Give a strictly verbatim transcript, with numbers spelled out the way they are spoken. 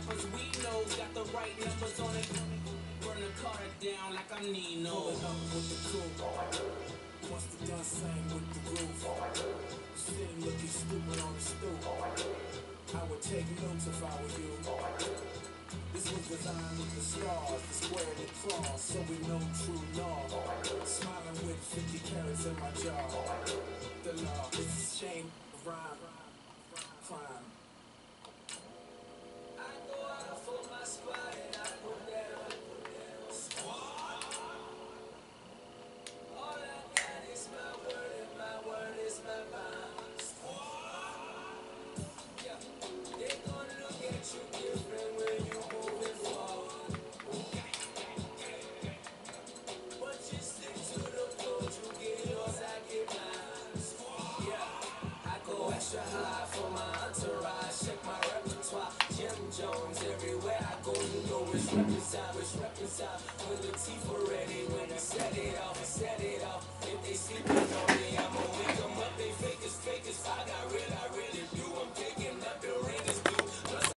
rappers we know got the right numbers on it. Burn the Carter down like I'm Nino. Pulling up with the crew. Once the done sang with the groove. Sitting looking stupid on the stoop. I would take notes if I were you. This was designed with the stars, the square and the cross, so we know true law. Smiling with fifty carats in my jaw. The law, it's a shame, rhyme, crime. I go out for my squad and I put down. All I got is my word and my word is my bond. Yeah, they gonna look at you different when you moving forward. But you stick to the code, you get yours, I get mine. Yeah, I go extra high for my entourage, check my repertoire. Jim Jones, everywhere I go, you know it's represent, it's represent. When the teeth are ready, when I set it off, I set it off.